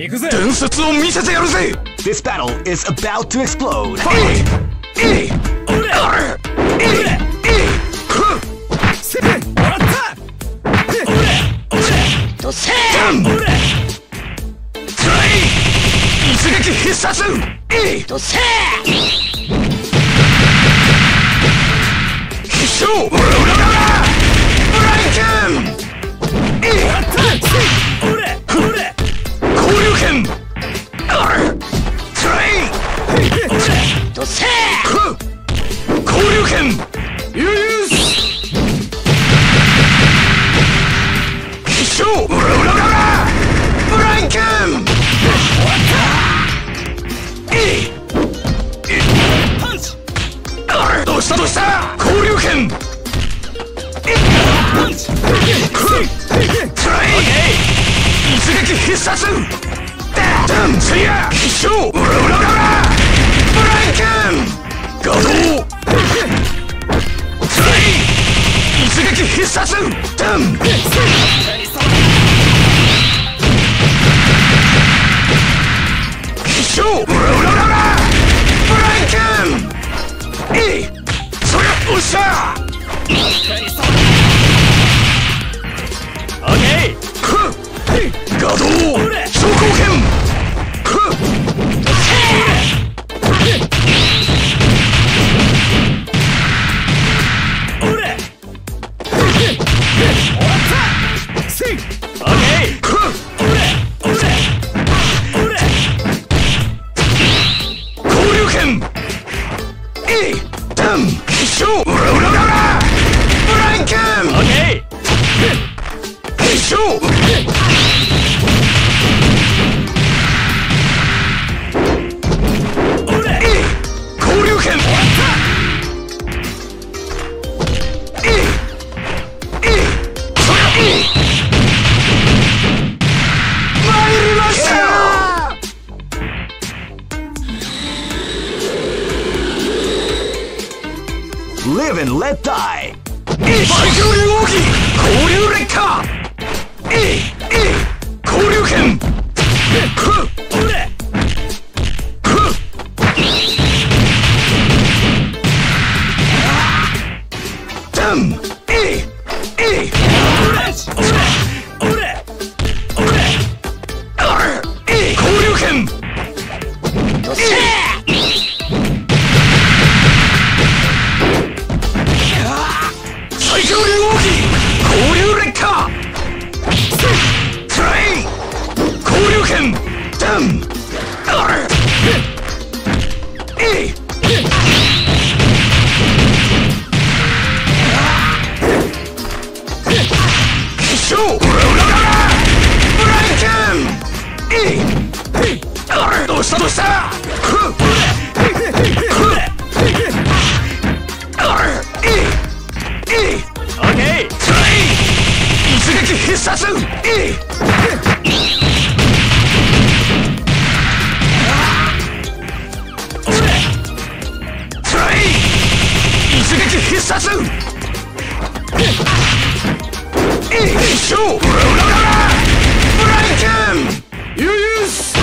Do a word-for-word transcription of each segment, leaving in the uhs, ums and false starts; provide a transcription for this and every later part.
伝説を見せてやるぜ。 This battle is about to explode. Live and let die. 最強竜王騎交流劣化。交流剣。ダン。交流剣。最強竜王騎交流劣化。トライ交流剣。ダン。必勝。ブライケン。どうしたどうした。一撃必殺。一撃必殺。必勝。ブライケン。ユース。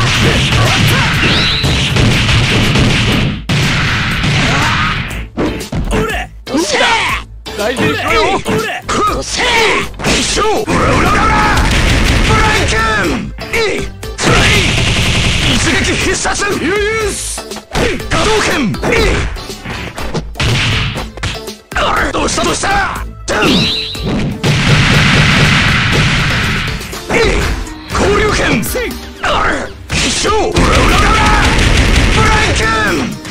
大事にしろよ。必勝。ブライケン。一撃必殺。ユース。波動拳。どうしたどうした。ダン。交流拳。必勝。ブライケン。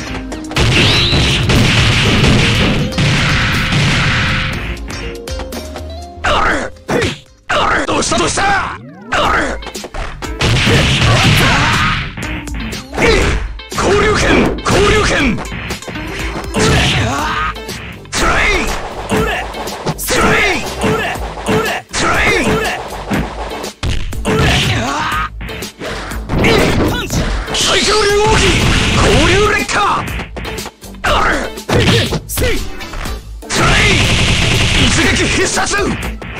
どうしたどうした。交流拳。交流拳。トライトライトライ。最強竜王騎交流劣化。トライ一撃必殺。トライ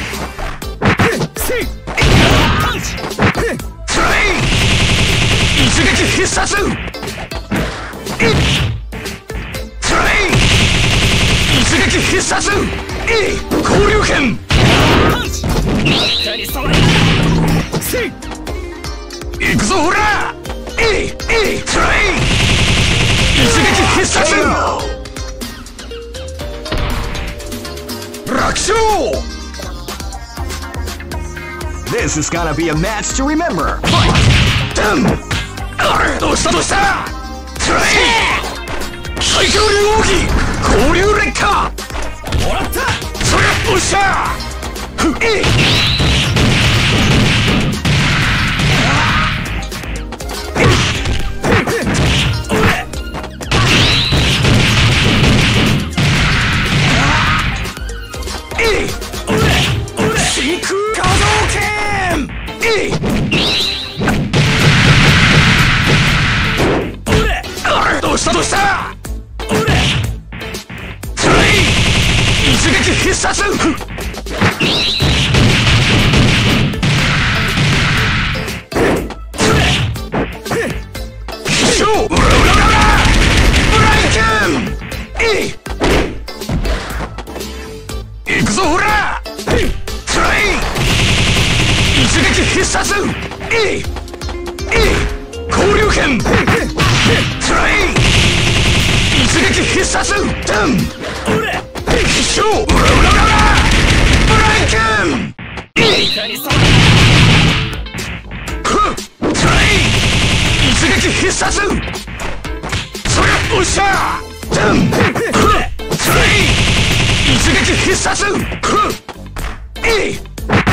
必殺。えいトライ一撃必殺。えい交流剣。行くぞほら。えいえいトライ一撃必殺。楽勝。 This is gonna be a match to remember. どうしたどうしたトライ最強竜奥義交流劣化。もらったそりゃおっしゃふえい真空画像剣。えいどうしたどうしたトライ一撃必殺。必勝ブラブラブラブライ剣。えい行くぞほらトライ一撃必殺。えいえい交流剣。トライ一撃必殺。ダン必勝ブラブラブラブライ剣。えいトライ一撃必殺。そりゃおっしゃダントライ一撃必殺。えい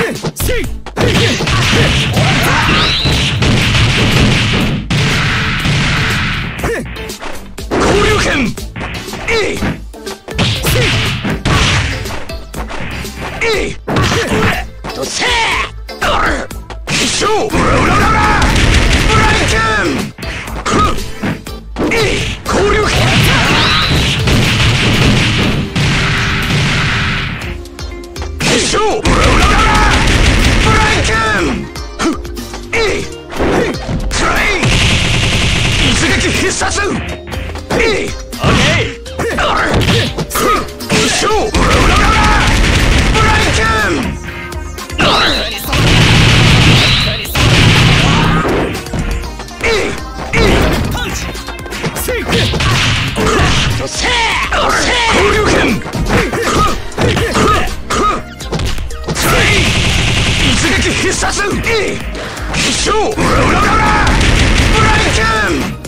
交流剣。えいえいとせ必勝ブラブラブラブライ剣。えい交流剣。必勝ブラブラブラブライ剣。えいトライ一撃必殺。えいオッケー必勝ブラブラブラブライ剣。えいえい交流剣。一撃必殺。えい必勝ブラブラブラブライ剣。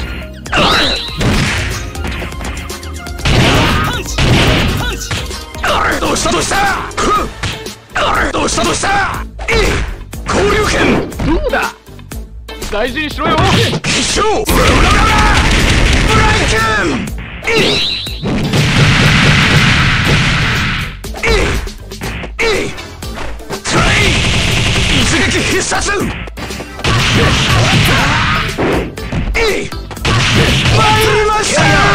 どうしたどうしたどうしたどうしたえい交流剣。どうだ大事にしろよ。必勝ブラブラブラブライ剣。えいえいえいトライ一撃必殺。えい参りました。